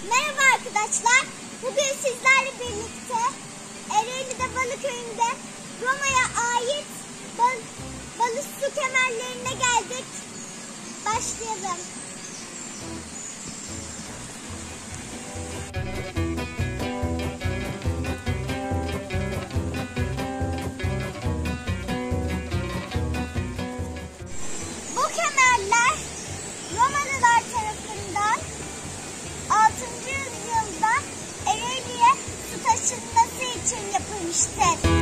Merhaba arkadaşlar. Bugün sizlerle birlikte Ereğli'de Balıköy'ünde Roma'ya ait balık su kemerlerine geldik. Başlayalım. Bu kemerler Romalılar tarafından 6. yüzyılda Ereğli'ye su taşınması için yapılmıştır.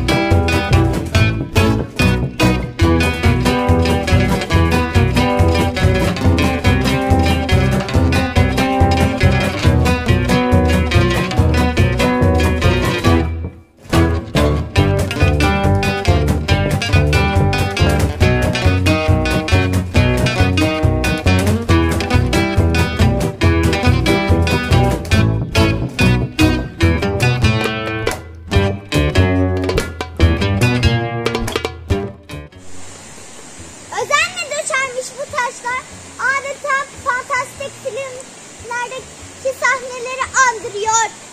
Özenle döşenmiş bu taşlar adeta fantastik filmlerdeki sahneleri andırıyor.